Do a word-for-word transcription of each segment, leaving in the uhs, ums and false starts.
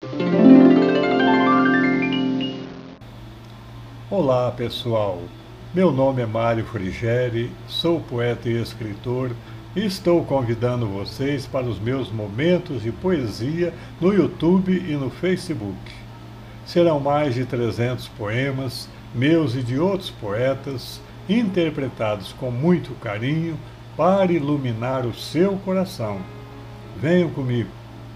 Olá pessoal, meu nome é Mário Frigeri, sou poeta e escritor e estou convidando vocês para os meus momentos de poesia no YouTube e no Facebook. Serão mais de trezentos poemas, meus e de outros poetas, interpretados com muito carinho para iluminar o seu coração. Venham comigo.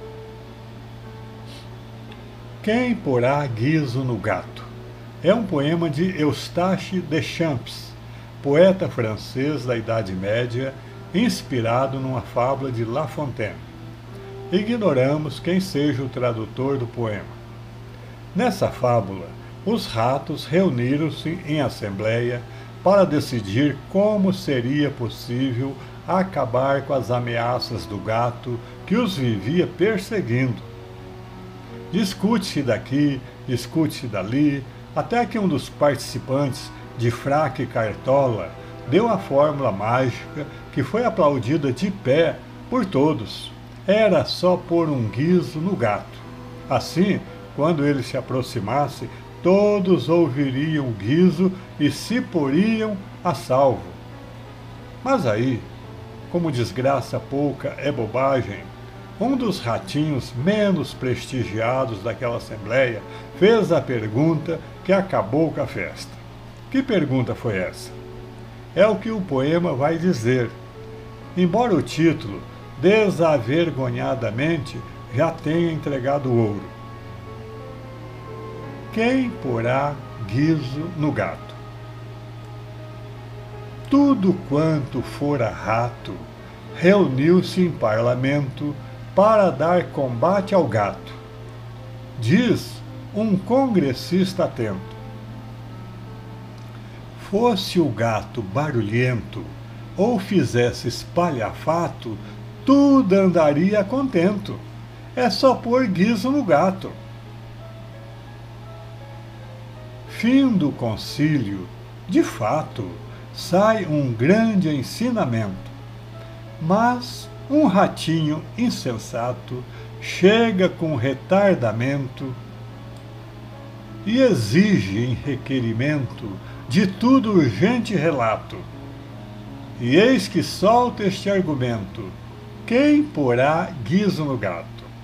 Quem porá guizo no gato? É um poema de Eustache Deschamps, poeta francês da Idade Média, inspirado numa fábula de La Fontaine. Ignoramos quem seja o tradutor do poema. Nessa fábula, os ratos reuniram-se em assembleia para decidir como seria possível acabar com as ameaças do gato que os vivia perseguindo. Discute-se daqui, discute-se dali, até que um dos participantes, de fraque e cartola, deu a fórmula mágica que foi aplaudida de pé por todos. Era só pôr um guizo no gato. Assim, quando ele se aproximasse, todos ouviriam o guizo e se poriam a salvo. Mas aí, como desgraça pouca é bobagem, um dos ratinhos menos prestigiados daquela assembleia fez a pergunta que acabou com a festa. Que pergunta foi essa? É o que o poema vai dizer, embora o título, desavergonhadamente, já tenha entregado o ouro. Quem porá guizo no gato? Tudo quanto fora rato reuniu-se em parlamento para dar combate ao gato. Diz um congressista atento. Fosse o gato barulhento, ou fizesse espalhafato, tudo andaria contento. É só pôr guizo no gato. Fim do concílio, de fato, sai um grande ensinamento. Mas um ratinho insensato chega com retardamento e exige em requerimento de tudo urgente relato. E eis que solta este argumento: quem porá guizo no gato?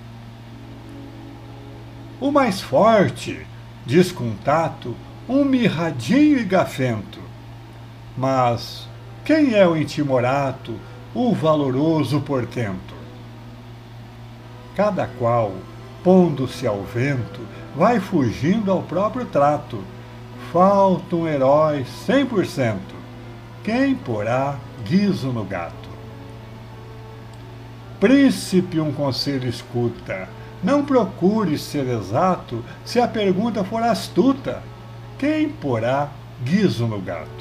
O mais forte, diz com tato, um mirradinho e gafento. Mas quem é o intimorato, o valoroso portento? Cada qual, pondo-se ao vento, vai fugindo ao próprio trato. Falta um herói cem por cento. Quem porá guizo no gato? Príncipe, um conselho escuta. Não procure ser exato se a pergunta for astuta. Quem porá guizo no gato?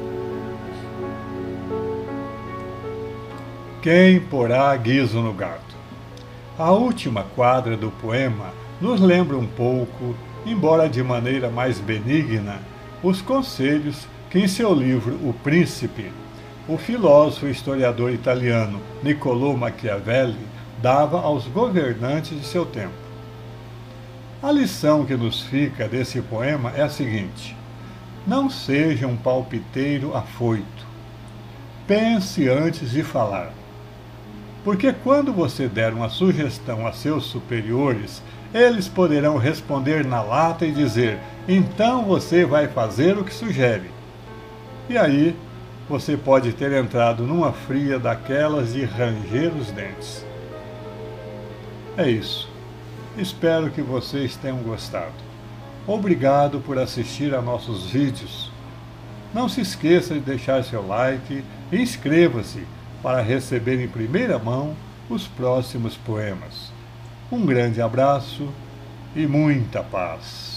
Quem porá guizo no gato? A última quadra do poema nos lembra um pouco, embora de maneira mais benigna, os conselhos que em seu livro O Príncipe, o filósofo e historiador italiano Niccolò Machiavelli dava aos governantes de seu tempo. A lição que nos fica desse poema é a seguinte: não seja um palpiteiro afoito. Pense antes de falar. Porque quando você der uma sugestão a seus superiores, eles poderão responder na lata e dizer: então você vai fazer o que sugere. E aí, você pode ter entrado numa fria daquelas de ranger os dentes. É isso. Espero que vocês tenham gostado. Obrigado por assistir a nossos vídeos. Não se esqueça de deixar seu like e inscreva-se para receber em primeira mão os próximos poemas. Um grande abraço e muita paz.